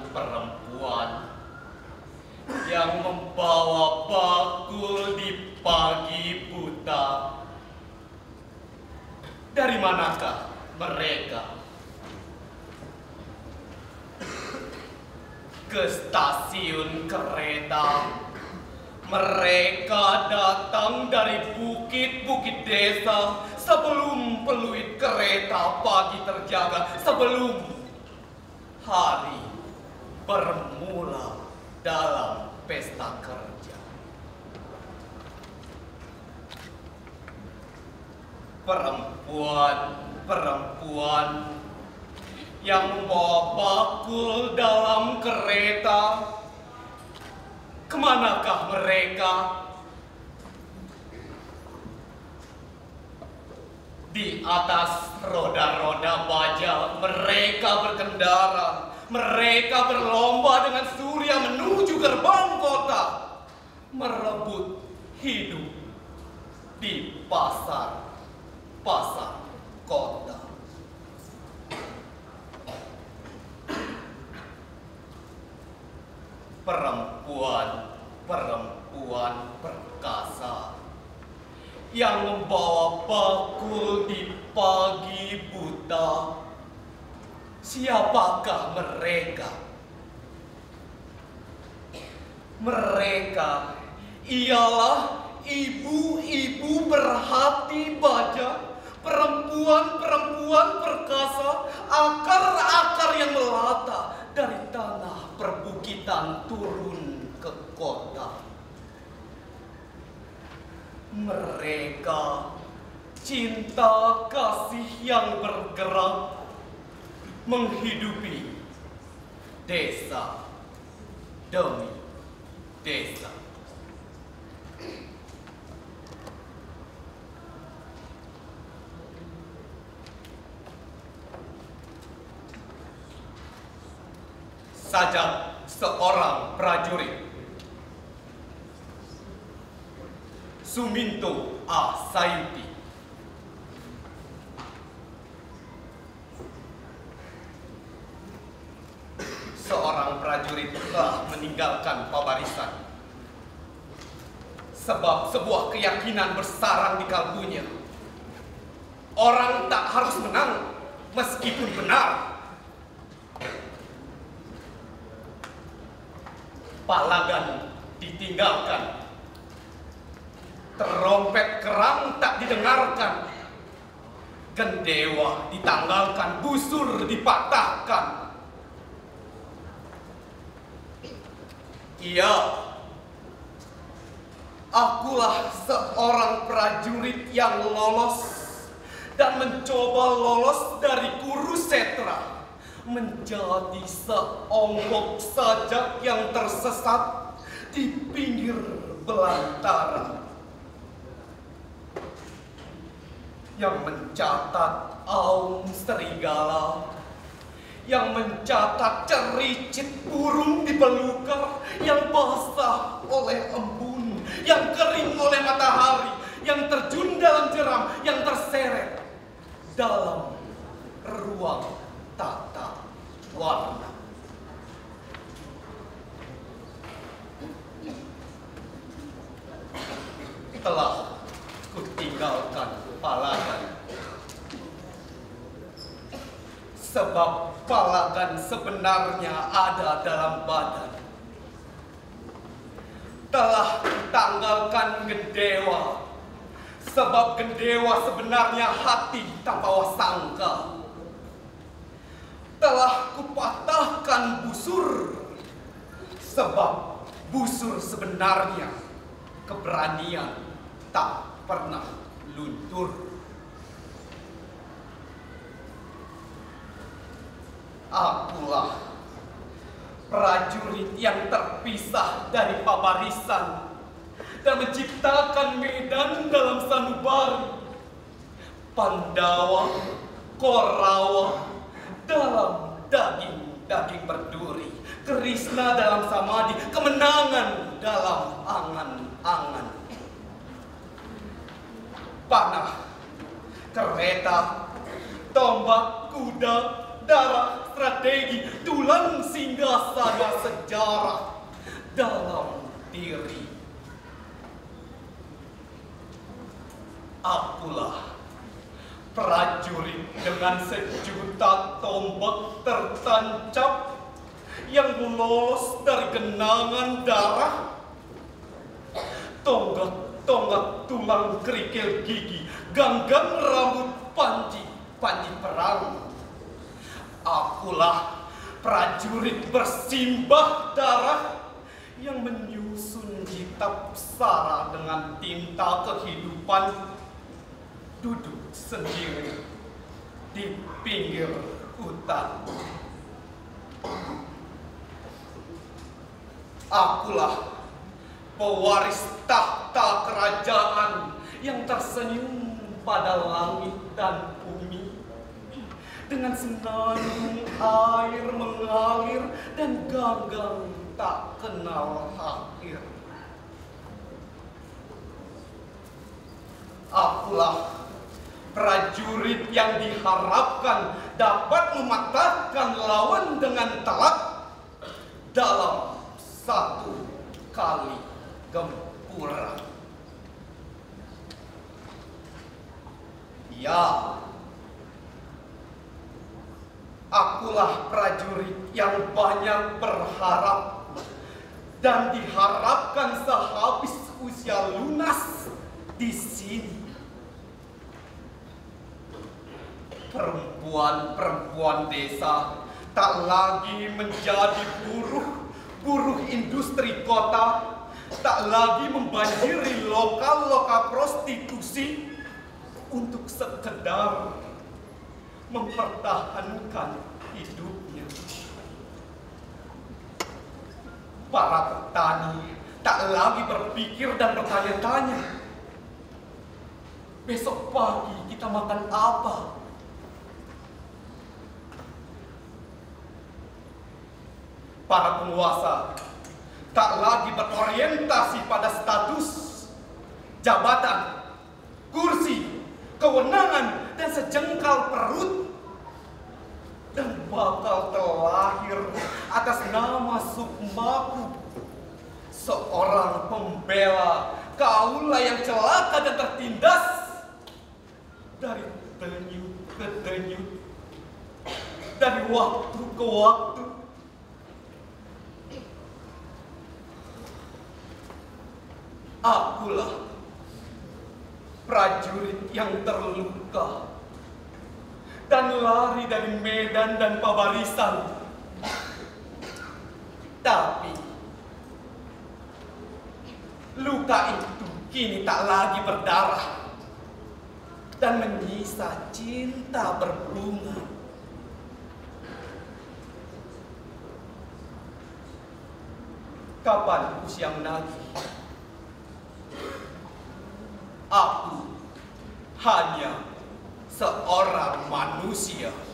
perempuan yang membawa bakul di pagi buta. Dari manakah mereka? Ke stasiun kereta. Mereka datang dari bukit-bukit desa sebelum peluit kereta pagi terjaga, sebelum hari bermula dalam pesta kerja. Perempuan yang membawa bakul dalam kereta. Kemanakah mereka? Di atas roda-roda baja mereka berkendara. Mereka berlomba dengan surya menuju gerbang kota, merebut hidup di pasar kota. Perempuan perkasa yang membawa bakul di pagi buta. Siapakah mereka? Mereka ialah ibu-ibu berhati baja, perempuan-perempuan perkasa, akar-akar yang melata dari tanah perbukitan turun ke kota. Mereka cinta kasih yang bergerak menghidupi desa demi desa. Sajak seorang prajurit, Suminto A. Sayuti, seorang prajurit telah meninggalkan pabarisan sebab sebuah keyakinan bersarang di kalbunya. Orang tak harus menang meskipun benar. Palagan ditinggalkan, terompet kerang tak didengarkan, gendewa ditanggalkan, busur dipatahkan. Iya, akulah seorang prajurit yang lolos dan mencoba lolos dari Kurusetra, menjadi seonggok sajak yang tersesat di pinggir belantara, yang mencatat aum serigala, yang mencatat cericit burung di belukar, yang basah oleh embun, yang kering oleh matahari, yang terjun dalam jeram, yang terseret dalam ruang tata warna. Telah kutinggalkan palagan, sebab palagan sebenarnya ada dalam badan. Telah kutanggalkan gendewa, sebab gendewa sebenarnya hati tanpa wasangka. Telah kupatahkan busur, sebab busur sebenarnya keberanian tak pernah luntur. Akulah prajurit yang terpisah dari pabarisan dan menciptakan medan dalam sanubari, Pandawa, Korawa dalam daging-daging berduri, Krishna dalam samadhi, kemenangan dalam angan-angan. Panah, kereta, tombak, kuda, darah, strategi, tulang singgasana sejarah dalam diri. Akulah prajurit dengan sejuta tombak tertancap yang lolos dari genangan darah, tonggak tulang kerikil gigi, ganggang rambut panji perang. Akulah prajurit bersimbah darah yang menyusun kitab sara dengan tinta kehidupan, duduk sendiri di pinggir hutan. Akulah pewaris tahta kerajaan yang tersenyum pada langit dan bumi, dengan senandung air mengalir dan ganggang tak kenal akhir. Akulah prajurit yang diharapkan dapat mematahkan lawan dengan telak dalam satu kali gempuran. Ya, akulah prajurit yang banyak berharap dan diharapkan sehabis usia lunas di sini. Perempuan-perempuan desa tak lagi menjadi buruh industri kota, tak lagi membanjiri lokal-lokal prostitusi untuk sekedar mempertahankan hidupnya. Para petani tak lagi berpikir dan bertanya-tanya, besok pagi kita makan apa? Para penguasa tak lagi berorientasi pada status, jabatan, kursi, kewenangan, dan sejengkal perut, dan bakal terlahir atas nama Sukmaku, seorang pembela kaula yang celaka dan tertindas dari denyut ke denyut, dari waktu ke waktu. Akulah prajurit yang terluka dan lari dari medan dan pabarisan. Tapi luka itu kini tak lagi berdarah dan menyisa cinta berbunga. Kapan usia menagih? Aku hanya seorang manusia.